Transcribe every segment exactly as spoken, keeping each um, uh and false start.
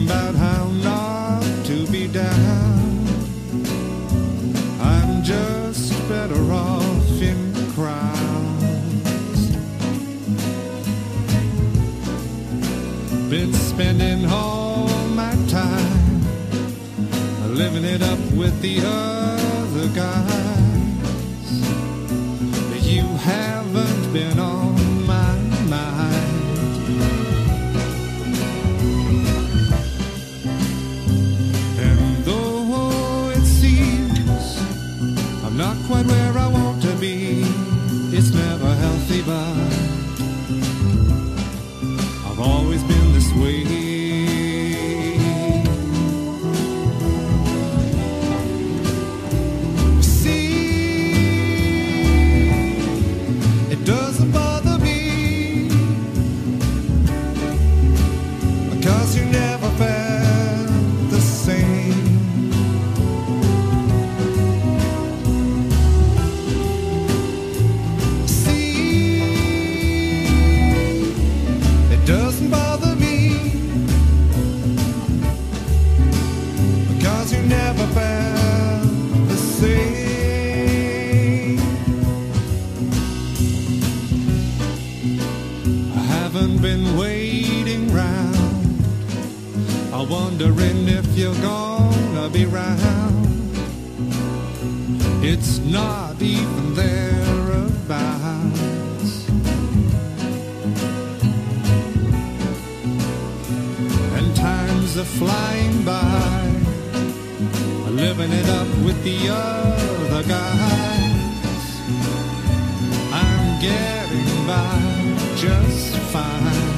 about how not to be down. I'm just better off in crowds. Been spending all my time living it up with the other guys. You haven't been on my mind. And though it seems I'm not quite where I want to be, it's never healthy, but I've always been this way. Doesn't bother me, because you never felt the same. See, it doesn't bother me, because you never felt the same. Haven't been waiting round, I'm wondering if you're gonna be round. It's not even thereabouts. And times are flying by, living it up with the other guys. I'm getting by just fine.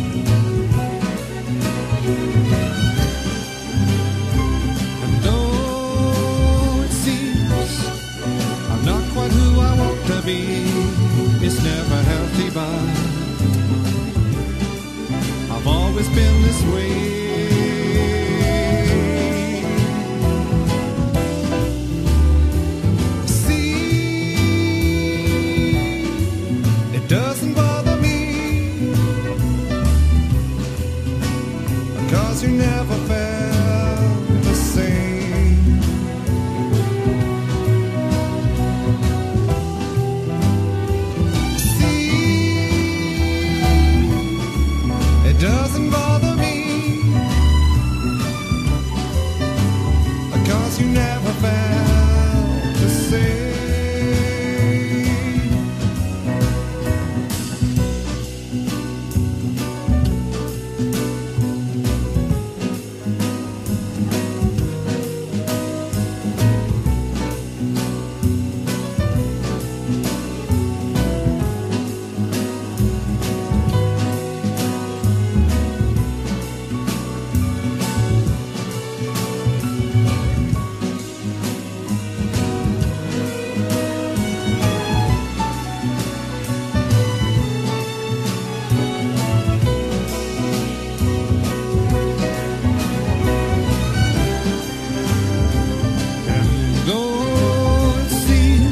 And though it seems I'm not quite who I want to be, it's never healthy, but I've always been this way. Doesn't bother me, because you never felt the same. See, it doesn't bother me, because you never felt the same.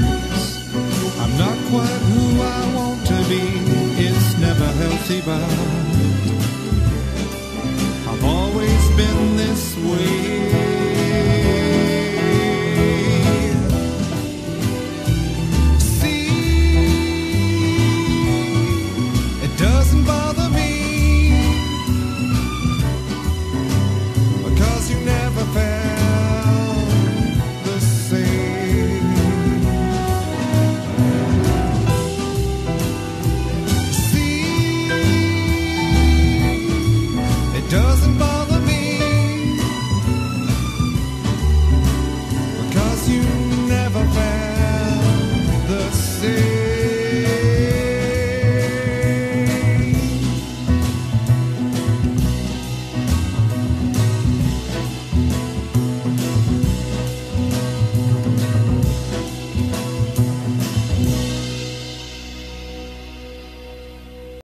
Quite who I want to be, it's never healthy, but